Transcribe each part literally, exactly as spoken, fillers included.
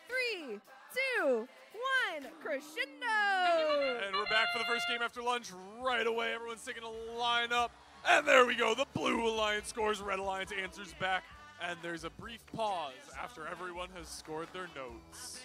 three, two, one, crescendo! And we're back for the first game after lunch right away. Everyone's taking a line up. And there we go. The Blue Alliance scores. Red Alliance answers back. And there's a brief pause after everyone has scored their notes.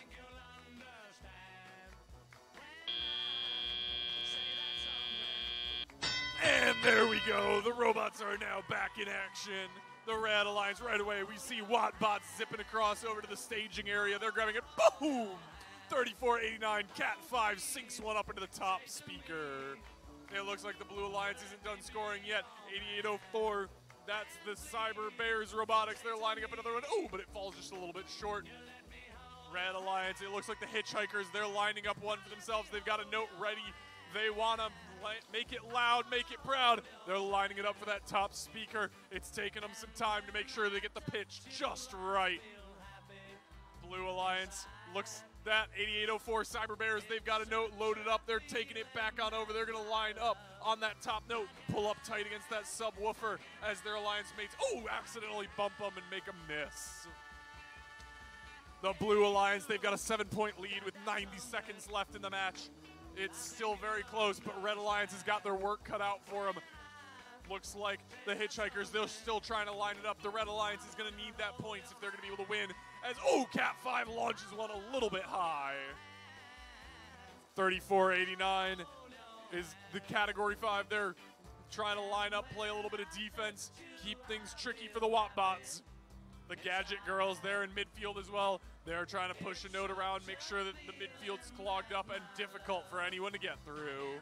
And there we go. The robots are now back in action. The Red Alliance right away. We see Wattbots zipping across over to the staging area. They're grabbing it. Boom! thirty-four eighty-nine. Cat five sinks one up into the top speaker. It looks like the Blue Alliance isn't done scoring yet. eighty-eight oh four. That's the Cyber Bears Robotics. They're lining up another one. Oh, but it falls just a little bit short. Red Alliance. It looks like the Hitchhikers. They're lining up one for themselves. They've got a note ready. They want to make it loud, make it proud. They're lining it up for that top speaker. It's taken them some time to make sure they get the pitch just right. Blue Alliance looks that eighty-eight oh four Cyber Bears. They've got a note loaded up. They're taking it back on over. They're going to line up on that top note, pull up tight against that subwoofer as their alliance mates, oh, accidentally bump them and make a miss. The Blue Alliance, they've got a seven-point lead with ninety seconds left in the match. It's still very close, but Red Alliance has got their work cut out for them. Looks like the Hitchhikers, they're still trying to line it up. The Red Alliance is going to need that points if they're going to be able to win. As, oh, Cat five launches one a little bit high. thirty-four eighty-nine is the Category five. They're trying to line up, play a little bit of defense, keep things tricky for the Wattbots. The Gadget Girls, they're in midfield as well. They're trying to push a note around, make sure that the midfield's clogged up and difficult for anyone to get through.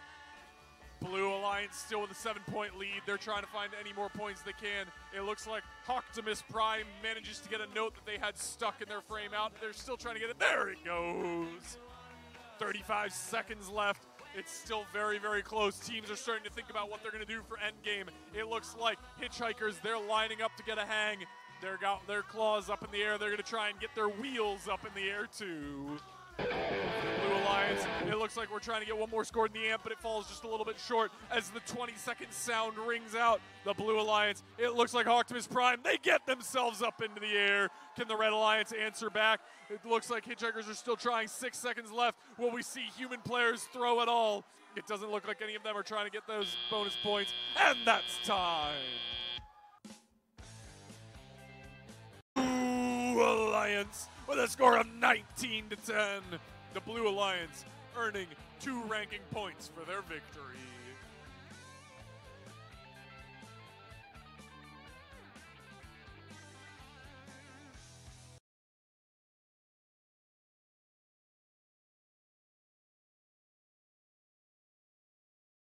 Blue Alliance still with a seven-point lead. They're trying to find any more points they can. It looks like Optimus Prime manages to get a note that they had stuck in their frame out. They're still trying to get it. There it goes. thirty-five seconds left. It's still very, very close. Teams are starting to think about what they're going to do for endgame. It looks like Hitchhikers, they're lining up to get a hang. They've got their claws up in the air. They're going to try and get their wheels up in the air, too. Blue Alliance, it looks like we're trying to get one more scored in the amp, but it falls just a little bit short as the twenty-second sound rings out. The Blue Alliance, it looks like Optimus Prime, they get themselves up into the air. Can the Red Alliance answer back? It looks like Hitchhikers are still trying. Six seconds left. Will we see human players throw it all? It doesn't look like any of them are trying to get those bonus points, and that's time. Blue Alliance with a score of nineteen to ten. The Blue Alliance earning two ranking points for their victory.